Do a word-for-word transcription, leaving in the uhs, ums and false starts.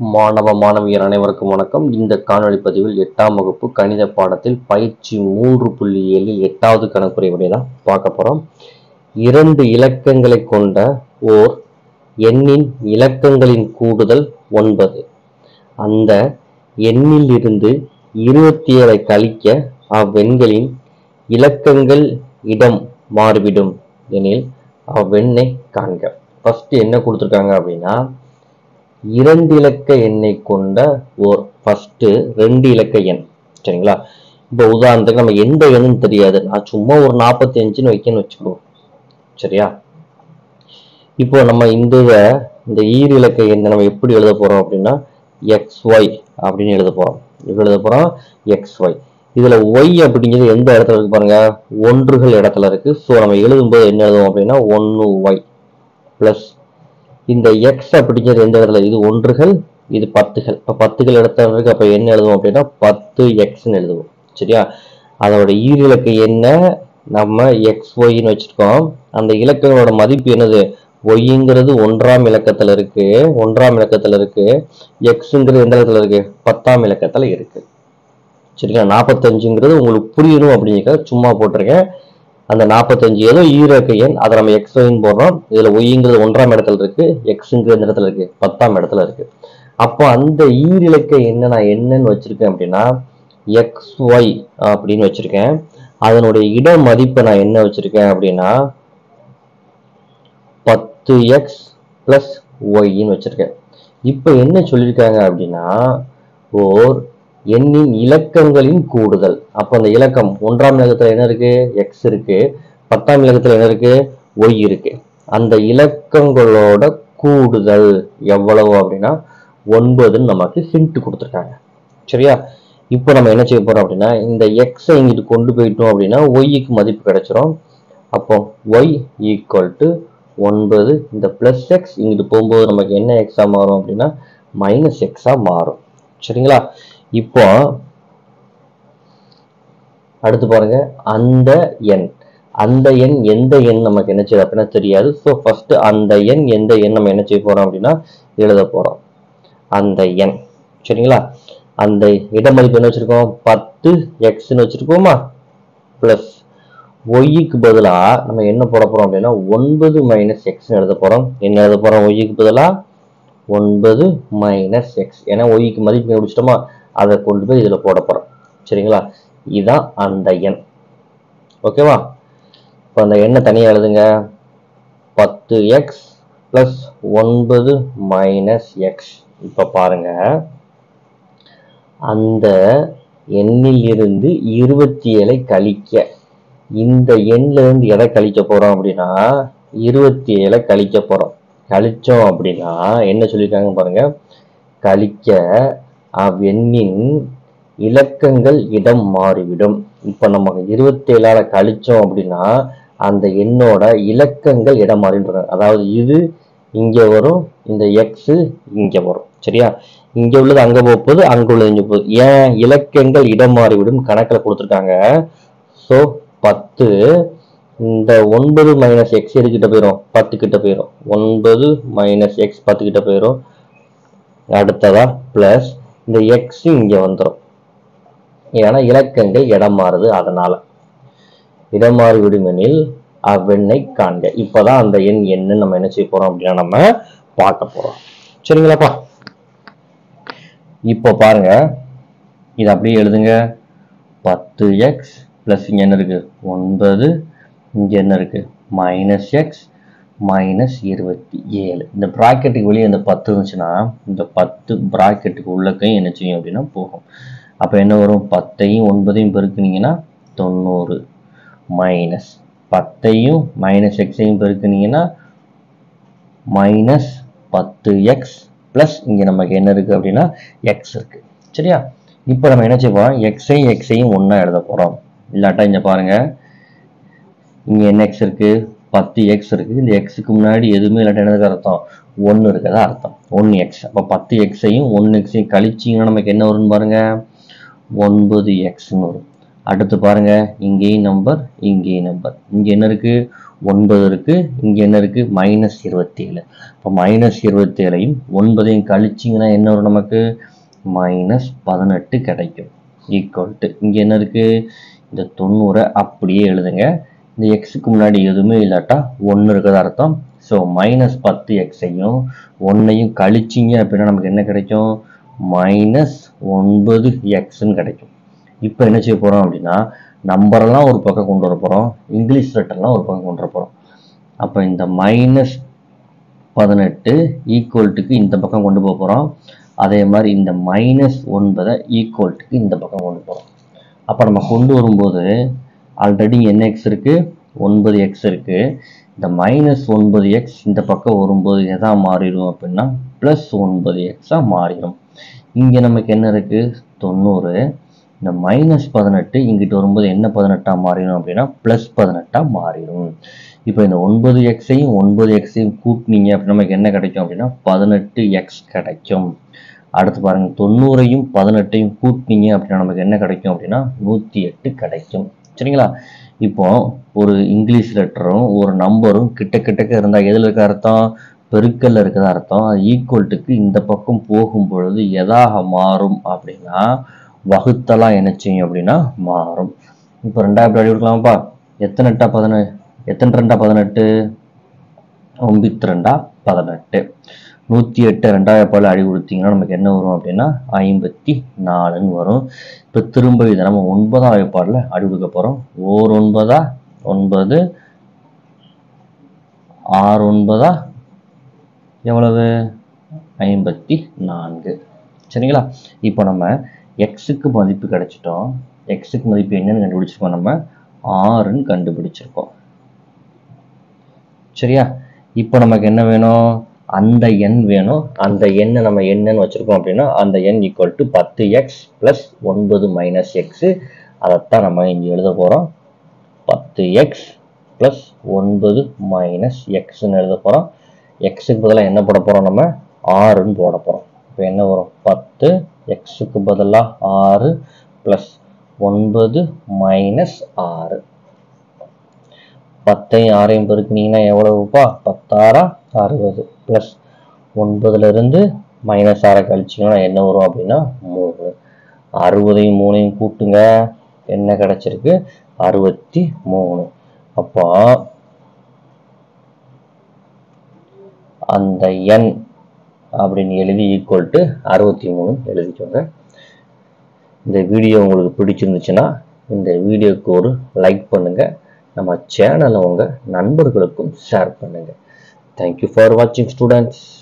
மாணவ மாணவியர் அனைவருக்கும் வணக்கம். இந்த காணொளி பதிவில் எட்டாம் வகுப்பு கணித பாடத்தில் பயிற்சி மூன்று புள்ளி ஏழில் எட்டாவது கணக்குறை விடை தான் பார்க்க போறோம். இரண்டு இலக்கங்களை கொண்ட ஓர் எண்ணின் இலக்கங்களின் கூடுதல் ஒன்பது. அந்த எண்ணில் இருந்து இருபத்தி ஏழை கழிக்க அவ்வெண்களின் இலக்கங்கள் இடம் மாறிவிடும் எனில் அவ்வெண்ணை காண்க. ஃபர்ஸ்ட் என்ன கொடுத்துருக்காங்க அப்படின்னா, இரண்டு இலக்க எண்ணை கொண்ட ஓர் ஃபர்ஸ்ட் ரெண்டு இலக்க எண். சரிங்களா? இப்போ உதாரணத்துக்கு நம்ம எந்த எண்ணுன்னு தெரியாது, நான் சும்மா ஒரு நாற்பத்தி அஞ்சுன்னு வைக்கன்னு வச்சுக்கோ. சரியா? இப்போ நம்ம இந்த இந்த ஈர் இலக்க எண்ணை நம்ம எப்படி எழுத போறோம் அப்படின்னா எக்ஸ் ஒய் அப்படின்னு எழுத போறோம். எப்படி எழுத போறோம்? X Y. இதுல ஒய் அப்படிங்கிறது எந்த இடத்துல இருக்கு பாருங்க, ஒன்றுகள் இடத்துல இருக்கு. ஸோ நம்ம எழுதும்போது என்ன எழுதுவோம் அப்படின்னா ஒன்னு ஒய் பிளஸ் இந்த எக்ஸ் அப்படிங்கிறது எந்த இடத்துல, இது ஒன்றுகள் இது பத்துகள். இப்போ பத்துகள் இடத்துல இருக்கு. அப்போ என்ன எழுதுவோம் அப்படின்னா பத்து எக்ஸ்ன்னு எழுதுவோம். சரியா? அதோட ஈர் இலக்க என்ன நம்ம எக்ஸ் ஒய்ன்னு வச்சிருக்கோம். அந்த இலக்கங்களோட மதிப்பு என்னது, ஒய்ங்கிறது ஒன்றாம் இலக்கத்துல இருக்கு, ஒன்றாம் இலக்கத்துல இருக்கு. எக்ஸுங்கிறது எந்த இடத்துல இருக்கு, பத்தாம் இலக்கத்துல இருக்கு. சரிங்களா? நாற்பத்தஞ்சுங்கிறது உங்களுக்கு புரியணும் அப்படிங்கிற சும்மா போட்டிருக்கேன். அந்த நாற்பத்தஞ்சு ஏதோ ஈரக்க எண், அதை நம்ம எக்ஸ் ஒய்ன்னு போடுறோம். இதுல ஒய்ங்கிறது ஒன்றாம் இடத்துல இருக்கு, எக்ஸுங்கிறது இடத்துல இருக்கு, பத்தாம் இடத்துல இருக்கு. அப்போ அந்த ஈரிலக்க எண்ணை நான் என்னன்னு வச்சிருக்கேன் அப்படின்னா எக்ஸ் ஒய் அப்படின்னு வச்சிருக்கேன். அதனுடைய இட மதிப்பை நான் என்ன வச்சிருக்கேன் அப்படின்னா பத்து எக்ஸ் பிளஸ் ஒய்ன்னு வச்சிருக்கேன். இப்போ என்ன சொல்லியிருக்காங்க அப்படின்னா ஓர் எண்ணின் இலக்கங்களின் கூடுதல். அப்போ அந்த இலக்கம் ஒன்றாம் இலக்கத்துல என்ன இருக்கு, எக்ஸ் இருக்கு. பத்தாம் இலக்கத்துல என்ன இருக்கு, ஒய் இருக்கு. அந்த இலக்கங்களோட கூடுதல் எவ்வளவு அப்படின்னா ஒன்பதுன்னு நமக்கு ஹிண்ட் கொடுத்துருக்காங்க. சரியா? இப்போ நம்ம என்ன செய்ய போறோம் அப்படின்னா இந்த எக்ஸை இங்கிட்டு கொண்டு போயிட்டோம் அப்படின்னா ஒய்க்கு மதிப்பு கிடைச்சிரும். அப்போ ஒய் ஈக்குவல் டு ஒன்பது. இந்த பிளஸ் எக்ஸ் இங்கிட்டு போகும்போது நமக்கு என்ன எக்ஸா மாறும் அப்படின்னா மைனஸ் எக்ஸா மாறும். சரிங்களா? இப்போ அடுத்து பாருங்க, அந்த எண் அந்த எண் எந்த எண் நமக்கு என்ன செய்யுது அப்படின்னா தெரியாது. ஸோ ஃபர்ஸ்ட் அந்த எண் எந்த எண் நம்ம என்ன செய்ய போறோம் அப்படின்னா எழுத போறோம். அந்த எண். சரிங்களா? அந்த இட மதிப்பு என்ன வச்சிருக்கோம், பத்து எக்ஸ்ன்னு வச்சிருக்கோமா, பிளஸ் ஒய்க்கு பதிலா நம்ம என்ன போட போறோம் அப்படின்னா ஒன்பது மைனஸ் எக்ஸ் எழுத போறோம். என்ன எழுத போறோம், ஒய்க்கு பதிலா ஒன்பது மைனஸ் எக்ஸ். ஏன்னா ஒய்க்கு மதிப்பு முடிச்சிட்டோமா, அதை கொண்டு போய் இதுல போட போறோம். சரிங்களா? இதுதான் அந்த எண். ஓகேவா? இப்போ அந்த எண்ணை தனியா எழுதுங்க. பத்து எக்ஸ் பிளஸ் ஒன்பது மைனஸ் எக்ஸ். இப்ப பாருங்க, அந்த எண்ணில் இருந்து இருபத்தி ஏழை கழிக்க, இந்த எண்ணில இருந்து எதை கழிக்க போறோம் அப்படின்னா இருபத்தி ஏழை கழிக்க போறோம். கழிச்சோம் அப்படின்னா என்ன சொல்லியிருக்காங்க பாருங்க, கழிக்க அவ்வெண்ணின் இலக்கங்கள் இடம் மாறிவிடும். இப்ப நம்ம இருபத்தி ஏழால கழிச்சோம் அப்படின்னா அந்த எண்ணோட இலக்கங்கள் இடம் மாறிடுறாங்க. அதாவது இது இங்க வரும், இந்த எக்ஸ் இங்க வரும். சரியா? இங்க உள்ளது அங்க போகுது, அங்க உள்ளது இங்க போகுது. ஏன் இலக்கங்கள் இடம் மாறிவிடும் கணக்குல கொடுத்துருக்காங்க. ஸோ பத்து இந்த ஒன்பது மைனஸ் எக்ஸ் எதுக்கிட்ட போயிடும், பத்து கிட்ட போயிடும். ஒன்பது மைனஸ் எக்ஸ் பத்து கிட்ட போயிடும். அடுத்ததா பிளஸ் இந்த எக்ஸ் இங்க வந்துடும். ஏன்னா இலக்கங்கள் இடம் மாறுது, அதனால இடம் மாறிவிடும் எனில் அவ்வெண்ணை காண்க. இப்பதான் அந்த எண் என்னன்னு நம்ம என்ன செய்ய போறோம் அப்படின்னா நம்ம பார்க்க போறோம். சரிங்களாப்பா? இப்போ பாருங்க, இது அப்படியே எழுதுங்க. பத்து எக்ஸ் பிளஸ் இங்க என்ன இருக்கு ஒன்பது, இங்க என்ன இருக்கு மைனஸ் எக்ஸ் மைனஸ் இருபத்தி ஏழு. இந்த பிராக்கெட்டுக்கு வெளியே இந்த பத்து இருந்துச்சுன்னா இந்த பத்து பிராக்கெட்டுக்கு உள்ளக்கையும் என்ன செய்யும் அப்படின்னா போகும். அப்ப என்ன வரும், பத்தையும் ஒன்பதையும் பெருக்குனீங்கன்னா தொண்ணூறு மைனஸ் பத்தையும் மைனஸ் எக்ஸையும் பெருக்குனீங்கன்னா மைனஸ் பத்து எக்ஸ் பிளஸ் இங்க நமக்கு என்ன இருக்கு அப்படின்னா எக்ஸ் இருக்கு. சரியா? இப்போ நம்ம என்ன செய்வோம், எக்ஸையும் எக்ஸையும் ஒன்னா எழுத போறோம். இல்லாட்டா இங்க பாருங்க, இங்க என்ன எக்ஸ் இருக்கு, பத்து எக்ஸ் இருக்கு. இந்த எக்ஸுக்கு முன்னாடி எதுவுமே இல்லாட்ட என்னதுக்கு அர்த்தம், ஒன்னு இருக்கதா அர்த்தம். ஒன்னு எக்ஸ். அப்ப பத்து எக்ஸையும் ஒன்னு எக்ஸையும் கழிச்சிங்கன்னா நமக்கு என்ன வரும்னு பாருங்க, ஒன்பது எக்ஸ்ன்னு வரும். அடுத்து பாருங்க, இங்கேயும் நம்பர், இங்கேயும் நம்பர். இங்க என்ன இருக்கு? ஒன்பது இருக்கு. இங்க என்ன இருக்கு? மைனஸ் இருபத்தி ஏழு. இப்போ மைனஸ் இருபத்தி ஏழையும் ஒன்பதையும் கழிச்சிங்கன்னா என்ன வரும் நமக்கு? மைனஸ் பதினெட்டு கிடைக்கும். ஈக்குவல் டு இங்க என்ன இருக்கு? இந்த தொண்ணூறை அப்படியே எழுதுங்க. இந்த எக்ஸுக்கு முன்னாடி எதுவுமே இல்லாட்டா ஒன்று இருக்கிறது அர்த்தம். ஸோ மைனஸ் பத்து எக்ஸையும் ஒன்னையும் கழிச்சிங்க அப்படின்னா நமக்கு என்ன கிடைக்கும்? மைனஸ் ஒன்பது எக்ஸ்ன்னு கிடைக்கும். இப்போ என்ன செய்ய போகிறோம் அப்படின்னா, நம்பரெல்லாம் ஒரு பக்கம் கொண்டு வர போகிறோம், இங்கிலீஷ் லெட்டர்லாம் ஒரு பக்கம் கொண்டு வர போகிறோம். அப்போ இந்த மைனஸ் பதினெட்டு ஈக்குவல்ட்டுக்கு இந்த பக்கம் கொண்டு போக போகிறோம். அதே மாதிரி இந்த மைனஸ் ஒன்பதை ஈக்குவல்ட்டுக்கு இந்த பக்கம் கொண்டு போகிறோம். அப்போ நம்ம கொண்டு வரும்போது ஆல்ரெடி என்ன எக்ஸ் இருக்குது? ஒன்பது எக்ஸ் இருக்குது. இந்த மைனஸ் ஒன்பது எக்ஸ் இந்த பக்கம் வரும்போது எதா மாறிடும் அப்படின்னா ப்ளஸ் ஒன்பது எக்ஸாக மாறிடும். இங்கே நமக்கு என்ன இருக்குது? தொண்ணூறு. இந்த மைனஸ் பதினெட்டு இங்கிட்டு வரும்போது என்ன பதினெட்டாக மாறிடும் அப்படின்னா ப்ளஸ் பதினெட்டாக மாறிடும். இப்போ இந்த ஒன்பது எக்ஸையும் ஒன்பது எக்ஸையும் கூட்டினீங்க அப்படின்னா நமக்கு என்ன கிடைக்கும் அப்படின்னா பதினெட்டு எக்ஸ் கிடைக்கும். அடுத்து பாருங்கள், தொண்ணூறையும் பதினெட்டையும் கூட்டினீங்க அப்படின்னா நமக்கு என்ன கிடைக்கும் அப்படின்னா நூற்றி எட்டு கிடைக்கும். சரிங்களா? இப்போ ஒரு இங்கிலீஷ் லெட்டரும் ஒரு நம்பரும் கிட்ட கிட்டக்க இருந்தால் எதில் இருக்க அர்த்தம்? பெருக்கல்ல இருக்கிற அர்த்தம். அது ஈக்குவல்ட்டுக்கு இந்த பக்கம் போகும் பொழுது எதாக மாறும் அப்படின்னா வகுத்தலாம் என்ன செய்யும் அப்படின்னா மாறும். இப்போ ரெண்டாயிரம் அடி கொடுக்கலாமாப்பா? எத்தனை எட்டா பதினெட்டு? எத்தனை ரெண்டா பதினெட்டு? ஒன்பத்தி ரெண்டா பதினெட்டு. நூற்றி எட்டு ரெண்டாயிரம் பால் அடி கொடுத்தீங்கன்னா நமக்கு என்ன வரும் அப்படின்னா ஐம்பத்தி நாலுன்னு வரும். இப்போ திரும்ப இதை நம்ம ஒன்பதாம் வாய்ப்பாடில் அடி கொடுக்க போகிறோம். ஓர் ஒன்பதா ஒன்பது, ஆறு ஒன்பதா எவ்வளவு? ஐம்பத்தி நான்கு. சரிங்களா? இப்போ நம்ம எக்ஸுக்கு மதிப்பு கிடைச்சிட்டோம். எக்ஸுக்கு மதிப்பு என்னன்னு கண்டுபிடிச்சிருக்கோம்? நம்ம ஆறுன்னு கண்டுபிடிச்சிருக்கோம். சரியா? இப்போ நமக்கு என்ன வேணும்? அந்த எண் வேணும். அந்த எண்ணை நம்ம என்னன்னு வச்சுருக்கோம் அப்படின்னா அந்த எண் ஈக்குவல் டு பத்து எக்ஸ் ப்ளஸ் ஒன்பது மைனஸ் எக்ஸு. அதைத்தான் நம்ம இங்கே எழுத போகிறோம். பத்து எக்ஸ் ப்ளஸ் ஒன்பது மைனஸ் எக்ஸ்ன்னு எழுத போகிறோம். எக்ஸுக்கு பதிலாக என்ன போட போகிறோம்? நம்ம ஆறுன்னு போட போகிறோம். இப்போ என்ன வரும்? பத்து எக்ஸுக்கு பதிலாக ஆறு ப்ளஸ் ஒன்பது மைனஸ் ஆறு. பத்தையும் ஆறையும் பெருக்கினீங்கன்னா எவ்வளவுப்பா? பத்தாறா அறுபது. ப்ளஸ் ஒன்பதுலேருந்து மைனஸ் ஆறை கழிச்சிங்கன்னா என்ன வரும் அப்படின்னா மூணு. அறுபதையும் மூணையும் கூட்டுங்க, என்ன கிடச்சிருக்கு? அறுபத்தி மூணு. அப்போ அந்த எண் அப்படின்னு எழுதி ஈக்குவல் டு அறுபத்தி மூணு எழுதிக்கோங்க. இந்த வீடியோ உங்களுக்கு பிடிச்சிருந்துச்சுன்னா இந்த வீடியோவுக்கு ஒரு லைக் பண்ணுங்கள். நம்ம சேனலை உங்கள் நண்பர்களுக்கும் ஷேர் பண்ணுங்கள். தேங்க்யூ ஃபார் வாட்சிங் ஸ்டூடெண்ட்ஸ்.